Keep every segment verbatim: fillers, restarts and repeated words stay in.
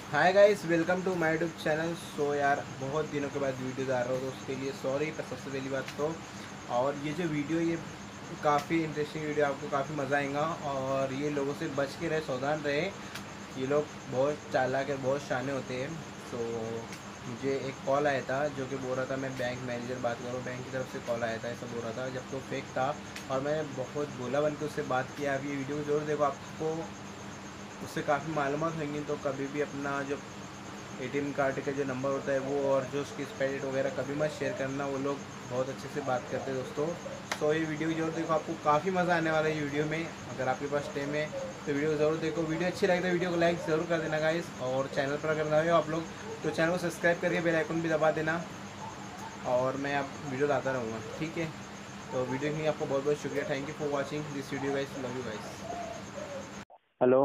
Hi guys, welcome to my YouTube channel. So यार बहुत दिनों के बाद वीडियो डाल रहा हूँ तो उसके लिए सॉरी। पर सबसे पहली बात तो और ये जो वीडियो ये काफ़ी इंटरेस्टिंग वीडियो, आपको काफ़ी मज़ा आएगा। और ये लोगों से बच के रहे, सावधान रहे। ये लोग बहुत चालाक है, बहुत शाने होते हैं। तो मुझे एक कॉल आया था जो कि बोल रहा था मैं बैंक मैनेजर बात करूँ, बैंक की तरफ से कॉल आया था, ऐसा बोल रहा था, जब तो फेक था। और मैंने बहुत बोला बन के उससे बात किया। अभी ये वीडियो जरूर देखो, आपको उससे काफ़ी मालूमात होंगी। तो कभी भी अपना जो एटीएम कार्ड का जो नंबर होता है वो और जो उसकी एक्सपायरी डेट वगैरह कभी मत शेयर करना। वो लोग बहुत अच्छे से बात करते हैं दोस्तों। तो ये वीडियो जरूर देखो, आपको काफ़ी मज़ा आने वाला है ये वीडियो में। अगर आपके पास टाइम है तो वीडियो ज़रूर देखो। वीडियो अच्छी लगे तो वीडियो को लाइक ज़रूर कर देना गाइस। और चैनल पर अगर नए हो आप लोग तो चैनल को सब्सक्राइब करके बेल आइकन भी दबा देना। और मैं अब वीडियो लाता रहूँगा, ठीक है। तो वीडियो के लिए आपको बहुत बहुत शुक्रिया। Thank you for watching this video guys, love you guys. Hello.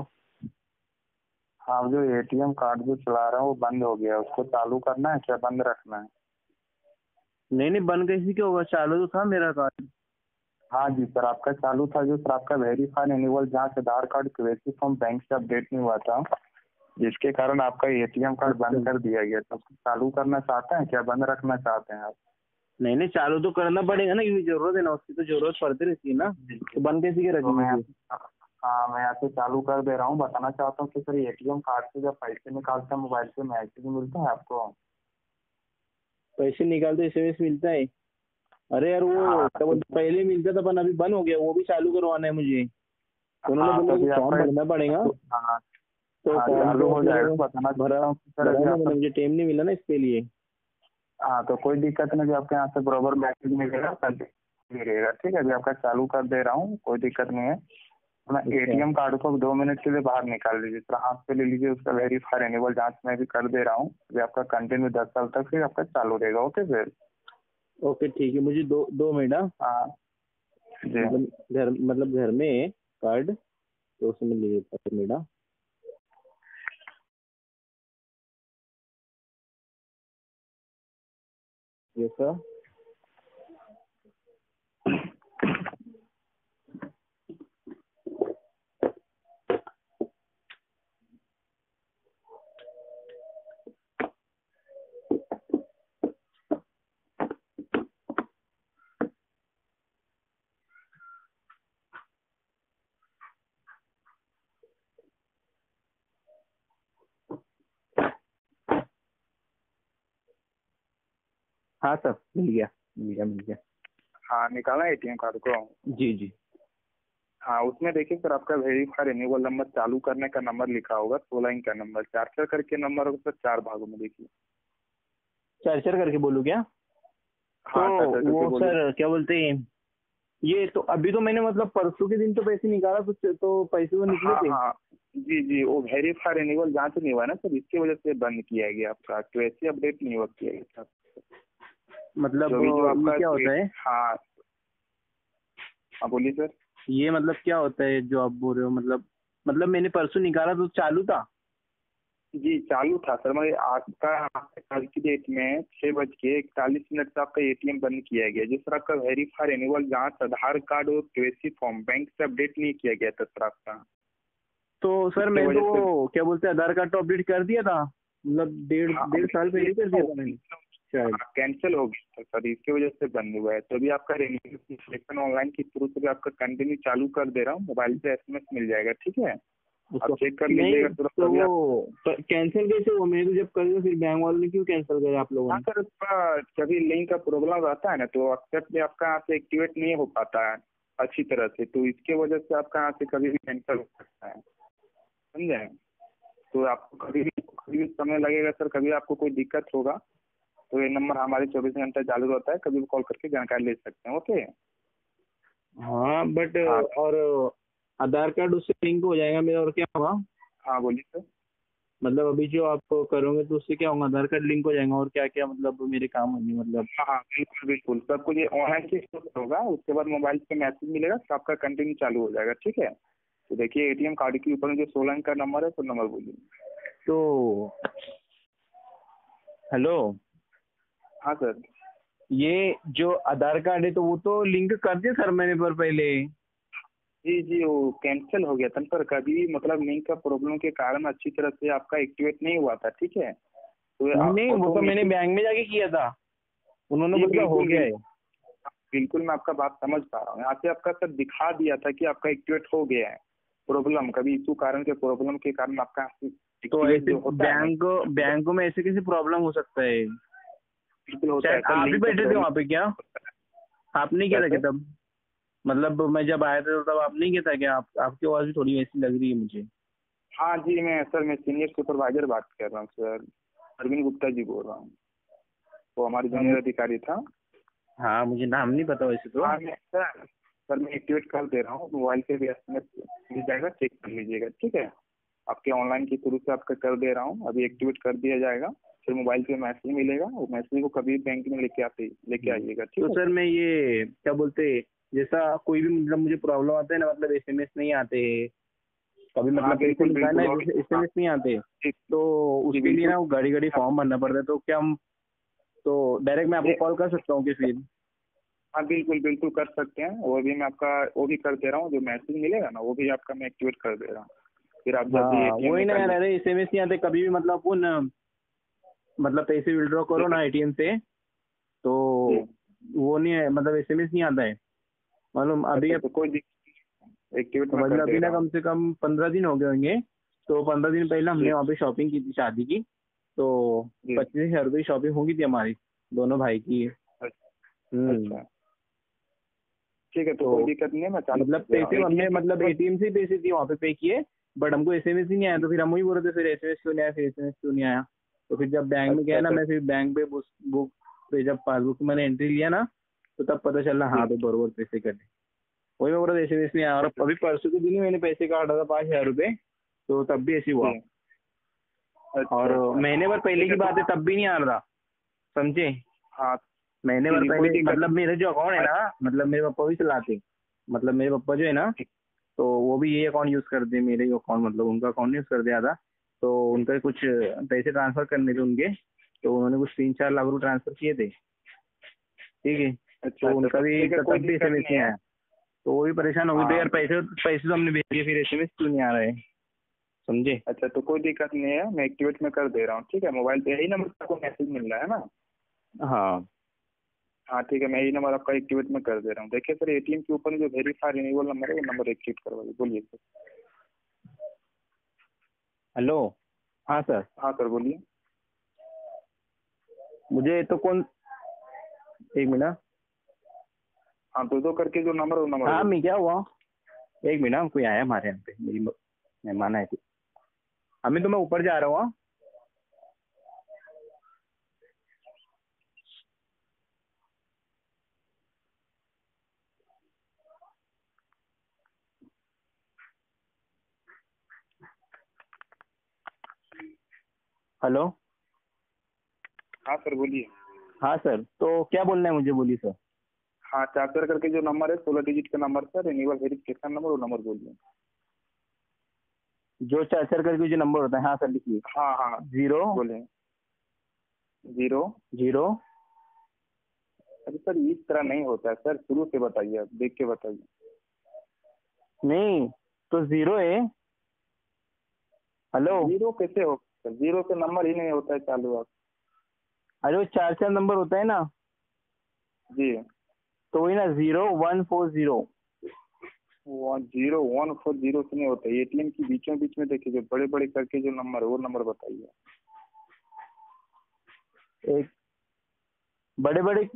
हाँ, जो एटीएम कार्ड जो चला रहा है वो बंद हो गया, उसको चालू करना है क्या बंद रखना है? नहीं नहीं, बंद कैसे क्या होगा? चालू तो था मेरा कार्ड। हाँ जी सर, आपका चालू था। जो सर आपका वेरीफाई एनुअल जांच Aadhaar card KYC form bank से अपडेट नहीं हुआ था, जिसके कारण आपका एटीएम कार्ड अच्छा। बंद कर दिया गया। तो उसको चालू करना चाहते हैं क्या बंद रखना चाहते हैं आप? नहीं नहीं, चालू तो करना पड़ेगा ना, क्योंकि जरूरत है ना, उसकी तो जरूरत पड़ती रहती है ना। जी। तो बंद कैसे क्या तो मैं रखेंगे फिर? हाँ मैं यहाँ से चालू कर दे रहा हूँ। बताना चाहता हूँ कि सर एटीएम कार्ड से जब पैसे निकालते हैं मोबाइल से मैसेज मिलता है आपको? पैसे निकालते एसएमएस मिलता है? अरे यार, वो हाँ क्या तो बोलते, पहले मिलता था पर अभी बंद हो गया, वो भी चालू करवाना है मुझे। तो उन्होंने हाँ बोला तो कि अभी फॉर्म आपका भरना पड़ेगा। हाँ तो हाँ फॉर्म चालू तो हो फिर जाएगा। बताना भरा चाहता हूँ कि सर भरा अभी नहीं आपका मैंने, मुझे टाइम नहीं मिला ना इसके लिए। हाँ तो कोई दिक्कत नहीं, जो आपके यहाँ से बराबर मैसेज मिलेगा कल मिलेगा। ठीक है, अभी आपका चालू कर दे रहा हूँ, कोई दिक्कत नहीं है। अपना अच्छा। एटीएम कार्ड को दो मिनट के लिए बाहर निकाल लीजिए, थोड़ा हाथ पे ले लीजिए। उसका वेरीफाई एनुअल जांच मैं भी कर दे रहा हूँ। अभी आपका कंटिन्यू दस साल तक फिर आपका चालू रहेगा। Okay sir. ओके ठीक है, मुझे दो दो मिनट, हाँ। हाँ जी। मतलब घर मतलब घर में है कार्ड, तो उसमें ले लेता हूँ मेरा। ये सर। हाँ सर, मिल गया मिल गया मिल गया। हाँ निकाला एटीएम कार्ड को। जी जी। हाँ उसमें देखिए सर, आपका वेरीफाई एनुअल नंबर चालू करने का नंबर लिखा होगा, सोलह अंक का नंबर, चार चार करके नंबर होगा सर, चार भागों में देखिए। चार चार करके बोलूँ क्या? तो हाँ चार चार करके वो बोलिए। सर क्या बोलते हैं, ये तो अभी तो मैंने मतलब परसों के दिन तो पैसे निकाला, तो तो पैसे तो निकले हाँ थे। हाँ जी जी, वो वेरीफाई रिन्यूअल जांच नहीं हुआ ना सर, इसकी वजह से बंद किया गया आपका, तो ऐसे अपडेट नहीं हुआ किया गया था। मतलब जो भी जो ये आपका क्या होता ए- है? हाँ हाँ बोलिए सर। ये मतलब क्या होता है जो आप बोल रहे हो? मतलब मतलब मैंने परसों निकाला तो चालू था। जी चालू था सर, मगर आपका कल की डेट में छह बज के इकतालीस मिनट से आपका एटीएम बंद किया गया। जिस तरह आपका वेरीफाई रिन्यूअल जांच आधार कार्ड और केवाईसी फॉर्म बैंक से अपडेट नहीं किया गया था सर आपका, तो सर इसके मैंने तो वजह से। वो क्या बोलते हैं, आधार कार्ड तो अपडेट कर दिया था, मतलब डेढ़ हाँ डेढ़ साल ये पहले कर दिया था मैंने शायद। कैंसिल हो गया था सर, इसकी वजह से बंद हुआ है। तो अभी आपका रजिस्ट्रेशन ऑनलाइन के थ्रू से भी आपका कंटिन्यू चालू कर दे रहा हूँ, मोबाइल पे एसएमएस मिल जाएगा। ठीक है, आप उसको चेक कर नहीं, लीजिएगा तुरंत तो अभी आप। वो कैंसिल कैसे हुआ? मैंने तो जब कर दिया, फिर बैंक वालों ने क्यों कैंसिल करे आप लोगों हाँ ने? सर, उसका कभी लिंक का प्रॉब्लम रहता है ना, तो एक्सेप्ट भी आपका यहाँ से एक्टिवेट नहीं हो पाता है अच्छी तरह से, तो इसके वजह से आपका यहाँ से कभी भी कैंसिल हो सकता है, समझे। तो आपको कभी भी कभी भी समय लगेगा सर, कभी आपको कोई दिक्कत होगा तो ये नंबर हमारे चौबीस घंटे चालू रहता है, कभी भी कॉल करके जानकारी ले सकते हैं। ओके। हाँ बट, हाँ और आधार कार्ड उससे लिंक हो जाएगा मेरा, और क्या होगा? हाँ बोलिए सर। मतलब अभी जो आप करोगे तो उससे क्या होगा? आधार कार्ड लिंक हो जाएगा, और क्या क्या मतलब मेरे काम होंगे मतलब? हाँ हाँ बिल्कुल बिल्कुल, सब कुछ ये ऑनलाइन से होगा। उसके बाद मोबाइल पे मैसेज मिलेगा तो आपका कंटिन्यू चालू हो जाएगा। ठीक है, तो देखिए एटीएम कार्ड के ऊपर में जो सोलह अंक का नंबर है तो नंबर बोलिए। तो हेलो, हाँ सर। ये जो आधार कार्ड है तो वो तो लिंक कर दिया सर मैंने पर पहले। जी जी वो कैंसिल हो गया था पर कभी मतलब लिंक का प्रॉब्लम के कारण अच्छी तरह से आपका एक्टिवेट नहीं हुआ था, ठीक है। तो नहीं, वो तो मैंने ऑटोमेटिक बैंक में जाके किया था, उन्होंने जी बोला हो बिल्कुल गया है। बिल्कुल बिल्कुल मैं आपका बात समझ पा रहा हूँ। यहाँ से आपका सर दिखा दिया था कि आपका एक्टिवेट हो गया है। प्रॉब्लम कभी इशू कारण के प्रॉब्लम के कारण आपका तो एक्टिवेट ऐसे जो होता है ना, बैंक बैंक में ऐसे कैसे प्रॉब्लम हो सकता है? बिल्कुल होता है शायद सर, आप ही लिंक का बैठे थे प्रॉब्लम वहाँ पे क्या? आप नहीं क्या किया था क्या सर। तब? मतलब मैं जब आया था तब आप नहीं किया था क्या? आप आपकी आवाज़ भी थोड़ी वैसी लग रही है मुझे। हाँ जी मैं सर मैं सीनियर सुपरवाइजर बात कर रहा हूँ सर, अरविंद गुप्ता जी बोल रहा हूँ। वो हमारे जूनियर हम अधिकारी था। हाँ, मुझे नाम नहीं पता वैसे तो। हाँ मैं सर सर मैं एक्टिवेट कर दे रहा हूँ, मोबाइल पे भी एस एम एस मिल जाएगा, चेक कर लीजिएगा, ठीक है। आपके ऑनलाइन के थ्रू से आपका कर दे रहा हूँ, अभी एक्टिवेट कर दिया जाएगा। फिर मोबाइल पे मैसेज मिलेगा, वो मैसेज को कभी बैंक में लेके आते लेके आइएगा, ठीक तो है। सर मैं ये क्या बोलते, जैसा कोई भी मतलब मुझे प्रॉब्लम आता है ना, मतलब एसएमएस नहीं आते, कभी हाँ मतलब पैसे बिल्कुल निकालना बिल्कुल है और जैसे हाँ एसएमएस नहीं आते, जी तो जी उसके लिए बिल्कुल ना वो घड़ी घड़ी फॉर्म भरना पड़ता है, तो क्या हम तो डायरेक्ट मैं आपको ये कॉल कर सकता हूँ कि फिर? हाँ बिल्कुल बिल्कुल कर सकते हैं, वो भी मैं आपका वो भी कर दे रहा हूँ, जो मैसेज मिलेगा ना वो भी आपका मैं एक्टिवेट कर दे रहा हूँ। फिर आप जब भी हाँ एटीएम वही ना यार, निकालिए। अरे एसएमएस नहीं आते कभी भी, मतलब अपन मतलब पैसे विड्रॉ करो ना एटीएम से, तो जी वो नहीं है, मतलब एसएमएस नहीं आता है मालूम। अभी अच्छा अब तो कोई दिक्कत एक्टिवेट मैं समझ लो कर अभी दे ना रहा हूँ। कम से कम पंद्रह दिन हो गए होंगे, तो पंद्रह दिन पहले जी हमने वहाँ पे शॉपिंग की थी शादी की, तो जी पच्चीस हजार रुपये शॉपिंग होगी थी हमारी दोनों भाई की। अच्छा हम्म। अच्छा, ठीक है तो कोई तो दिक्कत नहीं है, मैं चालू कर मतलब दे रहा हूँ पैसे हमने एटीएम की मतलब बस। एटीएम से ही पैसे दिए वहाँ पे पे किए, बट हमको एसएमएस ही नहीं आया, तो फिर हम वही बोल रहे थे फिर एसएमएस क्यों नहीं आया, फिर एसएमएस क्यों नहीं आया। तो फिर जब बैंक में गया अच्छा ना, अच्छा मैं फिर बैंक पे बुक बुक पे जब पासबुक में मैंने एंट्री लिया ना, तो तब पता चला जी हाँ भाई बरोबर पैसे कटे। वही मैं बोल रहा था एसएमएस नहीं आया, और अच्छा अभी परसों के दिन ही मैंने पैसे काटा था पाँच हजार रुपये, तो तब भी ऐसे हुआ। जी अच्छा और अच्छा महीने भर पहले ठीक की है तो बात है, तब भी नहीं आ रहा, समझे? हाँ महीने जी भर जी कोई पहले दिक्कत मतलब मेरे जो अकाउंट है नहीं। ना, मतलब मेरे पापा भी चलाते, मतलब मेरे पापा जो है ना, तो वो भी ये अकाउंट यूज़ करते, मेरे ही अकाउंट मतलब उनका अकाउंट यूज़ कर दिया था, तो उनका कुछ पैसे ट्रांसफ़र करने थे उनके, तो उन्होंने कुछ तीन चार लाख रुपये ट्रांसफ़र किए थे, ठीक है। अच्छा तो अच्छा उनका तो भी ठीक है कोई तब भी दिक्कत एसएमएस नहीं नहीं है। आया, तो वो भी परेशान हो गए थे हाँ यार, पैसे पैसे तो हमने भेज दिए, फिर एसएमएस क्यों नहीं आ रहा है, समझे? अच्छा तो कोई दिक्कत नहीं है, मैं एक्टिवेट में कर दे रहा हूँ, ठीक है। मोबाइल पे यही नंबर पर आपको मैसेज मिल रहा है ना। हाँ हाँ ठीक है, मैं यही नंबर आपका एक्टिवेट में कर दे रहा हूँ। देखिए सर एटीएम के ऊपर जो वेरीफाई रिन्यूअल नंबर है वो नंबर एक्टिवेट करवाइए, बोलिए सर। हेलो। हाँ सर। हाँ सर बोलिए। मुझे तो कौन, एक मिनट। हाँ दो दो करके जो नंबर है वो नंबर हाँ बोलिए। मैं क्या हुआ, एक मिनट, कोई आया हमारे यहाँ पे, मेरी म- मेहमान आए थे। अभी तो मैं ऊपर जा रहा हूँ हाँ? हेलो। हाँ सर बोलिए। हाँ सर, तो क्या बोलना है मुझे, बोलिए सर। हाँ चार चार करके जो नंबर है सोलह डिजिट का number sir, renewal verification number, वो नंबर बोलिए। जो चार चार करके जो नंबर होता है, हाँ सर लिखिए। हाँ हाँ जीरो बोले। जीरो। जीरो। अरे सर इस तरह नहीं होता है सर, शुरू से बताइए, आप देख के बताइए। नहीं, तो जीरो है। हेलो। जीरो कैसे हो सर, जीरो से नंबर ही नहीं होता है चालू आप। अरे वो चार चार नंबर होता है ना, जी तो वही ना, जीरो वन फोर जीरो। वो जीरो वन फोर जीरो से नहीं होता, एटीएम की बीचों बीच में देखिए जो बड़े बड़े करके जो नंबर है वो नंबर बताइए। एक बड़े बड़े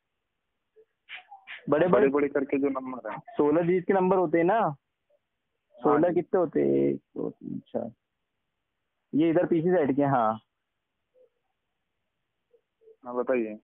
बड़े बड़े बड़े बड़े करके जो नंबर है। सोलह डिजिट के नंबर होते हैं ना। हाँ सोलह जी कितने होते हैं, एक दो तीन चार, ये इधर पीछे साइड के, हाँ। हाँ बताइए।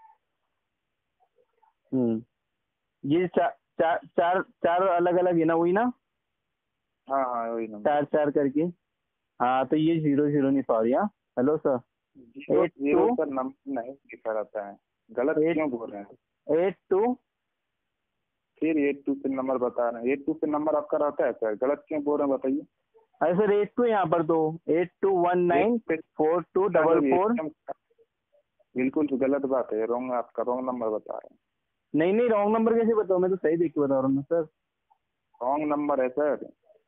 हम्म। ये चार चार चार चार अलग अलग है ना, वही ना, हाँ हाँ वही नंबर। चार चार करके। हाँ तो ये जीरो जीरो नहीं, सॉरी हाँ। Hello sir. Zero eight zero two पर नंबर नहीं लिखा रहता है, गलत एट क्यों बोल रहे हैं। एट टू फिर एट टू से नंबर बता रहे हैं, एट टू से नंबर आपका रहता है सर, गलत क्यों बोल रहे हैं बताइए। अरे सर एट टू यहाँ पर तो, eight two one eight nine पे फोर टू का डबल जब फोर। एटीएम बिल्कुल तो गलत बात है, रॉन्ग, आपका रॉन्ग नंबर बता रहे हैं। नहीं नहीं, रॉन्ग नंबर कैसे बताओ, मैं तो सही देख के बता रहा हूँ ना सर। रॉन्ग नंबर है सर,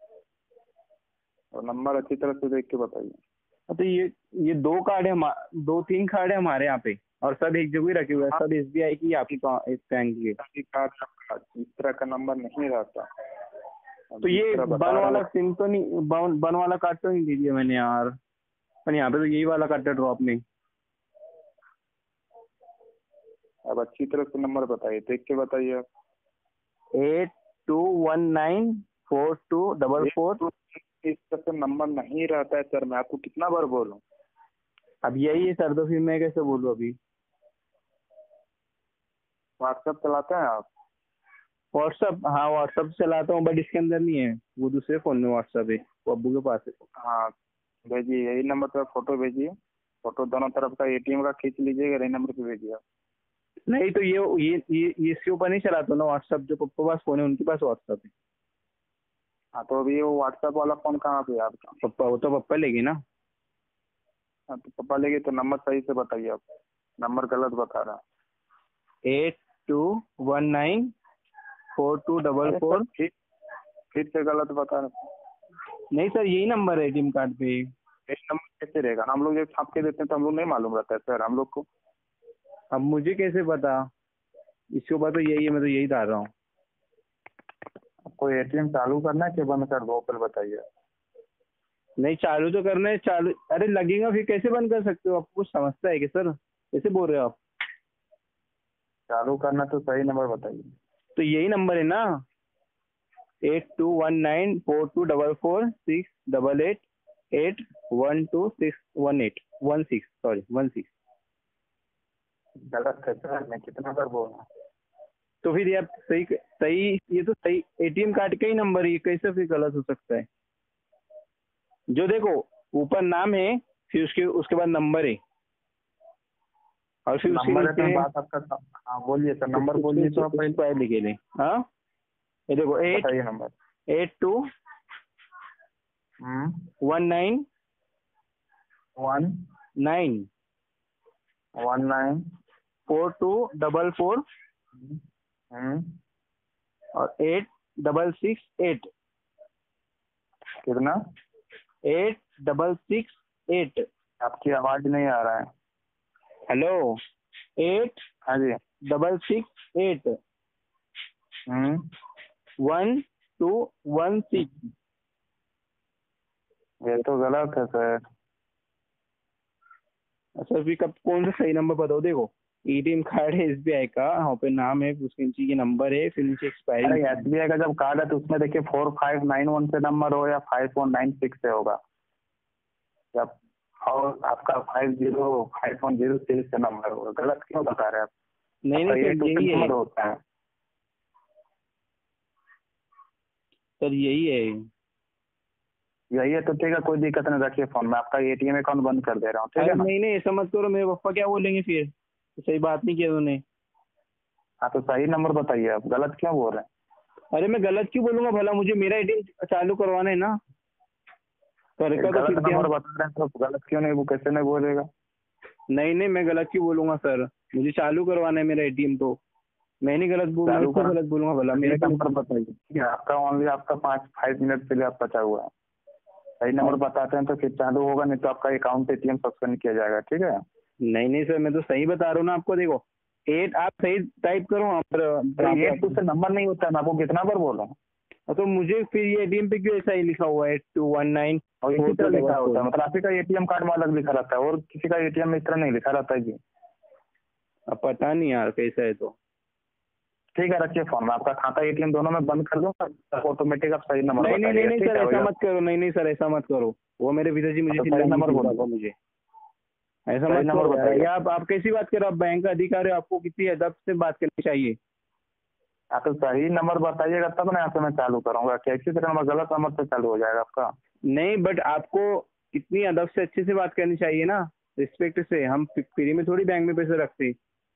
और नंबर अच्छी तरह से देख के बताइए। तो ये ये दो कार्ड है, हमा- दो तीन कार्ड है हमारे यहाँ पे, और सब एक जगह ही रखे हुए हैं, सब एस बी आई की आपकी बैंक की है। सभी कार्ड आपका इस तरह का नंबर नहीं रहता। तो ये जिस तरह बता बन रहा वाला हूँ, सिम तो नहीं, बन, बन वाला कार्ड तो नहीं दे दिया मैंने यार, पर यहाँ पे तो यही वाला कार्ड है ड्रॉप में। अब अच्छी तरह से नंबर बताइए, देख के बताइए आप। Eight two one nine four two double four. इस तरह से नंबर नहीं रहता है सर, मैं आपको कितना बार बोलूं। अब यही है सर, तो फिर मैं कैसे बोलूँ अभी। व्हाट्सएप चलाते हैं आप? व्हाट्सअप, हाँ व्हाट्सअप चलाता हूँ, बट इसके अंदर नहीं है, वो दूसरे फोन में व्हाट्सअप है, वो अब्बू के पास है। हाँ भेजिए, यही नंबर पर फोटो भेजिए, फोटो दोनों तरफ का एटीएम का खींच लीजिएगा, यही नंबर पे भेजिए आप। नहीं तो ये ये ये ये इसके ऊपर नहीं चलाता ना व्हाट्सअप, जो पप्पा पास फोन है उनके पास व्हाट्सअप है। हाँ तो अभी वो व्हाट्सएप वाला फोन कहाँ पे है आपका? पप्पा, वो तो पप्पा लेगी ना। हाँ तो पापा लेंगे तो नंबर सही से बताइए आप, नंबर गलत बता रहा है। Eight two one nine four two double अरे फोर। सर, फिर फिर से गलत बता रहे हैं। नहीं सर, यही नंबर है एटीएम कार्ड पे। ये नंबर कैसे रहेगा? हम लोग जब छाप के देते हैं तो हम लोग नहीं मालूम रहता है सर हम लोग को। अब मुझे कैसे पता, इसके ऊपर तो यही है, मैं तो यही डाल रहा हूँ। आपको एटीएम चालू करना है कि बंद कर दो, पहले बताइए। नहीं चालू तो करना है, चालू अरे लगेगा, फिर कैसे बंद कर सकते हो, आपको कुछ समझता है कि सर, कैसे बोल रहे हो आप। चालू करना तो सही नंबर बताइए। तो यही नंबर है ना, eight two one nine four two double four six double eight eight one two six one eight one six sorry one six. गलत है सर, मैं कितना बार बोल रहा हूँ। तो फिर यार सही सही, ये तो सही एटीएम कार्ड का ही नंबर है, ये कैसे फिर गलत हो सकता है। जो देखो ऊपर नाम है, फिर उसके उसके बाद नंबर है, और फिर उसके नंबर है तो नीचे बात आपका। हाँ बोलिए सर, नंबर बोलिए तो आप पहले लिखे ले। हाँ ये देखो, एट बताइए number. Eight two one nine one nine one nine four two double four और एट डबल सिक्स एट। कितना? Eight double six eight. आपकी आवाज नहीं आ रहा है। हेलो, एट हाँ जी। Double six eight hmm one two one six. ये तो गलत है सर। अच्छा फिर कब कौन सा सही नंबर बताओ। देखो एटीएम कार्ड है एसबीआई का, वहाँ पे नाम है, उसके नीचे ये नंबर है, फिर नीचे अरे एक्सपायरी। एसबीआई का जब कार्ड है तो उसमें देखिए फोर फाइव नाइन वन से नंबर हो या फाइव वन नाइन सिक्स से होगा, या और आपका five zero five one zero six से नंबर होगा। गलत क्यों बता रहे हैं आप? नहीं आपका नहीं ये सर टू से यही है, नंबर होता है। सर यही है। यही है तो ठीक है, कोई दिक्कत नहीं, रखिए फोन में, आपका एटीएम अकाउंट बंद कर दे रहा हूँ, ठीक अरे है ना? नहीं नहीं ऐसा मत करो, मेरे पापा क्या बोलेंगे फिर, तो सही बात नहीं किया उन्होंने। हाँ तो सही नंबर बताइए आप, गलत क्यों बोल रहे हैं? अरे मैं गलत क्यों बोलूंगा भला, मुझे मेरा एटीएम चालू करवाना है ना। सर का तो गलत फिर क्या, नंबर बता रहे हैं तो गलत क्यों नहीं, वो कैसे नहीं बोलेगा? नहीं नहीं मैं गलत क्यों बोलूंगा सर, मुझे चालू करवाना है मेरा एटीएम, तो मैं नहीं गलत बोलूंगा, चालू इसको करा- गलत बोलूंगा भला मेरा सही नंबर बताइए, ठीक है? आपका ओनली आपका पाँच फाइव मिनट के लिए आप बचा हुआ है। सही नंबर बताते हैं तो फिर चालू होगा, नहीं तो आपका अकाउंट एटीएम सस्पेंड किया जाएगा, ठीक है? नहीं नहीं सर, मैं तो सही बता रहा हूँ ना आपको। देखो एट, आप सही टाइप करो वहाँ पर, अरे ये टू से नंबर नहीं होता है, मैं आपको कितना बार बोल रहा हूँ। तो मुझे फिर ये एटीएम पे क्यों ऐसा ही लिखा हुआ है, टू वन नाइन और इसी तरह लिखा होता है, मतलब आप ही का एटीएम कार्ड में अलग लिखा रहता है और किसी का एटीएम में इस तरह नहीं लिखा रहता है जी। अब पता नहीं यार कैसा है। तो ठीक है, रखिए फोन में, आपका खाता एटीएम दोनों में बंद कर दूंगा, ऑटोमेटिक आप सही नंबर नहीं नहीं नहीं नहीं सर, ऐसा बताइएगा। मत करो, नहीं नहीं सर ऐसा मत करो, वो मेरे पिताजी मुझे तो सही चिल्लाएंगे, नंबर बोलो। चिल्लाएंगे मुझे, ऐसा सही मत नंबर करो यार। बताइए। ये आप आप कैसी बात कर रहे हो, आप बैंक का अधिकारी हो, आपको कितनी अदब से बात करनी चाहिए। आप तो सही नंबर बताइएगा तब ना यहाँ से मैं चालू करूंगा, कैसी तरह नंबर गलत नंबर से चालू हो जाएगा आपका। नहीं बट आपको कितनी अदब से अच्छे से बात करनी चाहिए ना, रिस्पेक्ट से। हम फ्री में थोड़ी बैंक में पैसे रखते,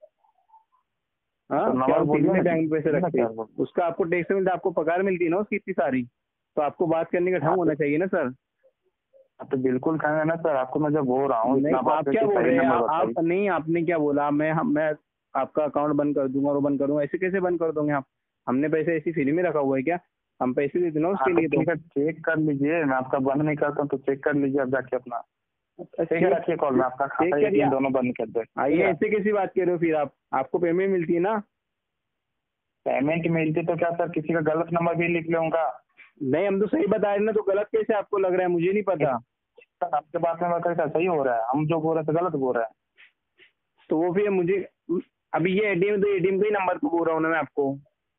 हाँ तो क्या नंबर हम फ्री बोलिए में ना, बैंक में पैसे कितना रखते, क्या बोल- उसका आपको टैक्स मिलता है, आपको पगार मिलती है ना उसकी इतनी सारी, तो आपको बात करने का ढंग होना चाहिए ना सर। आप तो बिल्कुल कहेंगे ना सर, आपको मैं जब बोल रहा हूँ नहीं इतना बात आप है क्या कि बोल सही रहे हैं, नंबर आप बताइए। नहीं, आपने क्या बोला, मैं हम मैं आपका अकाउंट बंद कर दूंगा और बंद कर दूंगा, ऐसे कैसे बंद कर दोगे आप, हमने पैसे ऐसी फ्री में रखा हुआ है क्या। हम पैसे देते ना उसके हाँ, लिए। तो तो ठीक है, चेक कर लीजिए, मैं आपका बंद नहीं करता हूँ, तो चेक कर लीजिए आप जाके अपना। ठीक है, रखिए कॉल में, आपका चेक खाता करिए। एटीएम दोनों बंद कर दे। आइए, ऐसे कैसी बात कर रहे हो फिर आप? आपको पेमेंट मिलती है ना? पेमेंट मिलती तो क्या सर किसी का गलत नंबर भी लिख ले उनका? नहीं, हम तो सही बता रहे हैं ना, तो गलत कैसे आपको लग रहा है? मुझे नहीं पता। सर आपके बात में कैसा सही हो रहा है? हम जो बोल रहे थे गलत बोल रहे हैं। तो वो फिर मुझे अभी ये एटीएम तो एटीएम का ही नंबर को बोल रहा हूँ ना मैं आपको।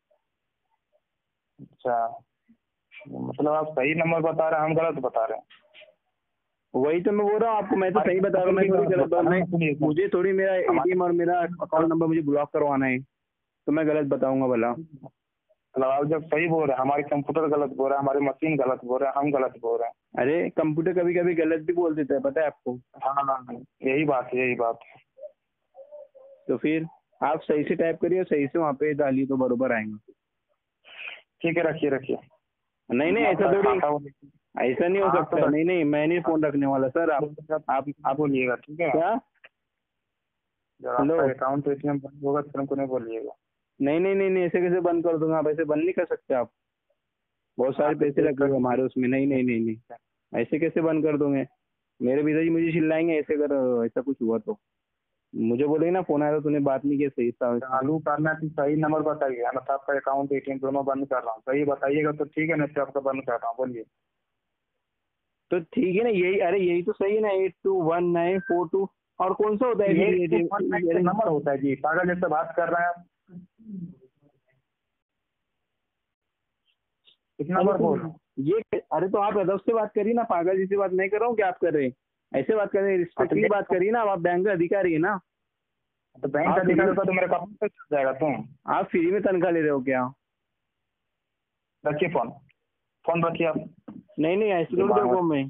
अच्छा, मतलब आप सही नंबर बता रहे हैं, हम गलत बता रहे हैं? वही तो मैं बोल रहा हूँ आपको, मैं तो सही बता रहा हूँ, मैं थोड़ी गलत बता रहा हूँ। मुझे थोड़ी मेरा एटीएम और मेरा अकाउंट नंबर मुझे ब्लॉक करवाना है, तो मैं गलत बताऊंगा भला? मतलब आप जब सही बोल रहे हैं, हमारे कंप्यूटर गलत बोल रहा है, हमारी मशीन गलत बोल रहा है, हम गलत बोल रहे हैं। अरे कंप्यूटर कभी कभी गलत भी बोल देता है, पता है आपको? हाँ हाँ, यही बात है, यही बात है। तो फिर आप सही से टाइप करिए, सही से वहाँ पे डालिए, तो बरोबर आएंगे। ठीक है, रखिए रखिए। नहीं नहीं, ऐसा थोड़ी, ऐसा नहीं हो सकता। नहीं नहीं, मैं नहीं फोन रखने वाला सर। आप आप आप बोलिएगा, ठीक है? क्या? जब आपका अकाउंट एटीएम बंद होगा तो हमको नहीं बोलिएगा। नहीं नहीं नहीं नहीं, ऐसे कैसे बंद कर दूंगा? आप ऐसे बंद नहीं कर सकते आप, बहुत सारे पैसे लगे हुए हमारे उसमें। नहीं नहीं नहीं नहीं, ऐसे कैसे बंद कर दोगे? मेरे पिताजी मुझे चिल्लाएंगे ऐसे अगर ऐसा कुछ हुआ तो। मुझे बोलेंगे ना फोन आया तो तूने बात नहीं की सही से। चालू करना है तो सही नंबर बताइए, मैं तो आपका अकाउंट एटीएम दोनों बंद कर रहा हूँ। सही बताइएगा तो ठीक है, नहीं तो आपका बंद कर रहा हूँ। बोलिए। तो ठीक है ना, यही, अरे यही तो सही है ना, eight two one nine four two. और कौन सा होता है ये नंबर होता है जी, पागल जैसे बात कर रहे हैं आप। कितना नंबर बोल रहा हूँ ये? अरे तो आप अदब से बात करिए ना, पागल जैसी बात नहीं कर रहा हूँ। क्या आप कर रहे हैं? ऐसे बात कर रहे हैं, रिस्पेक्टली बात करिए ना। आप बैंक का अधिकारी है ना? तो बैंक का अधिकारी होगा तो मेरे अकाउंट पे चल जाएगा। तुम आप फ्री में तनख्वाह ले रहे हो क्या? रखिए फोन, फोन रखिए आप। नहीं नहीं, ऐसे थोड़ी देखो मैं।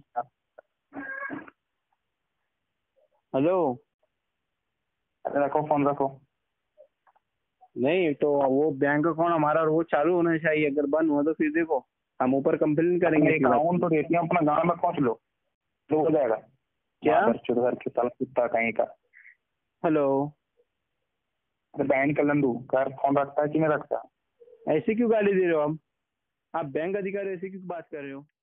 हेलो, अरे रखो फोन, रखो। नहीं तो वो बैंक अकाउंट हमारा रोज चालू होना चाहिए। अगर बंद हुआ तो फिर देखो हम ऊपर कंप्लेन करेंगे। अकाउंट और एटीएम अपना गाँव में पहुँच लो तो हो जाएगा। क्या? चुड़गर के साल कुत्ता कहीं का। हेलो, अरे बैंक का लंडू घर फोन रखता है कि नहीं रखता? ऐसे क्यों गाली दे रहे हो आप? आप बैंक अधिकारी ऐसे क्यों बात कर रहे हो?